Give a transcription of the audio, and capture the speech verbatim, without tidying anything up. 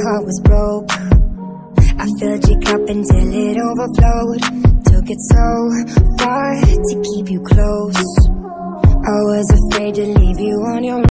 heart was broke. I filled your cup until it overflowed. Took it so far to keep you close. I was afraid to leave you on your own.